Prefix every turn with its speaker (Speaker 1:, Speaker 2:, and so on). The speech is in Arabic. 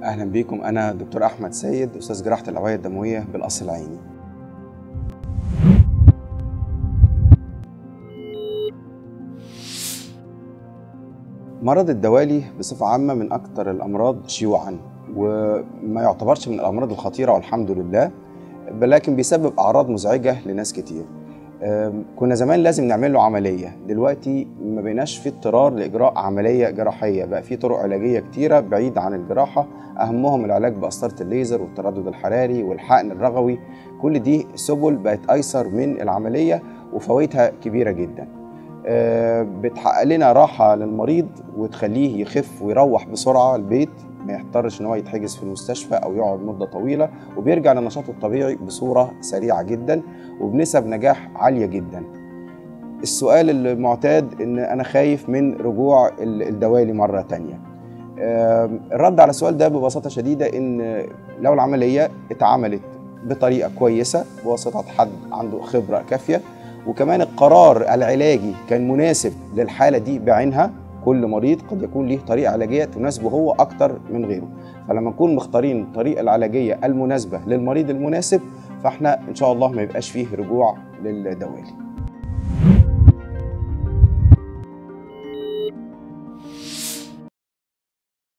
Speaker 1: أهلا بيكم. أنا دكتور أحمد سيد، أستاذ جراحة الأوعية الدموية بالقصر العيني. مرض الدوالي بصفة عامة من أكثر الأمراض شيوعاً، وما يعتبرش من الأمراض الخطيرة والحمد لله، ولكن بيسبب أعراض مزعجة لناس كتير. كنا زمان لازم نعمل له عملية، دلوقتي ما بقيناش في اضطرار لإجراء عملية جراحية، بقى في طرق علاجية كتيرة بعيدة عن الجراحة، أهمهم العلاج بقسطرة الليزر والتردد الحراري والحقن الرغوي. كل دي سبل بقت أيسر من العملية وفوائدها كبيرة جدا. بتحقق لنا راحة للمريض وتخليه يخف ويروح بسرعة البيت، ما يضطرش ان هو يتحجز في المستشفى او يقعد مدة طويلة، وبيرجع لنشاطه الطبيعي بصورة سريعة جدا وبنسب نجاح عالية جدا. السؤال المعتاد ان انا خايف من رجوع الدوالي مرة تانية. الرد على السؤال ده ببساطة شديدة ان لو العملية اتعملت بطريقة كويسة بواسطة حد عنده خبرة كافية، وكمان القرار العلاجي كان مناسب للحالة دي بعينها، كل مريض قد يكون له طريقة علاجية تناسبه هو أكتر من غيره، فلما نكون مختارين الطريقة العلاجية المناسبة للمريض المناسب فاحنا إن شاء الله ما يبقاش فيه رجوع للدوالي.